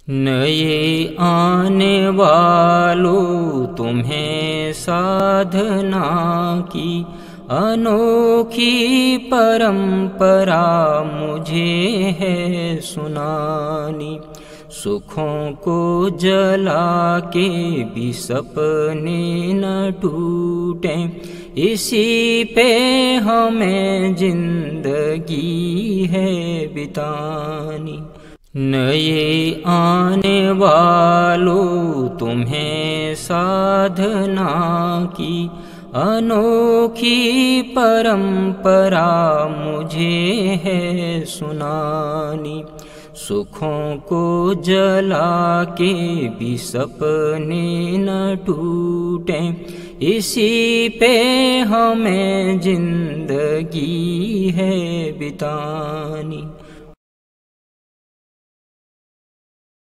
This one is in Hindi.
नए आने वालों तुम्हें साधना की अनोखी परंपरा मुझे है सुनानी। सुखों को जला के भी सपने न टूटे, इसी पे हमें जिंदगी है बितानी। नए आने वालों तुम्हें साधना की अनोखी परंपरा मुझे है सुनानी। सुखों को जला के भी सपने न टूटे, इसी पे हमें जिंदगी है बितानी।